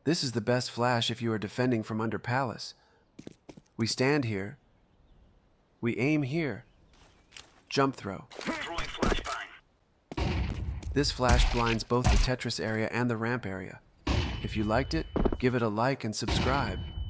This is the best flash if you are defending from under palace. We stand here. We aim here. Jump throw. Throwing flashbang. This flash blinds both the Tetris area and the ramp area. If you liked it, give it a like and subscribe.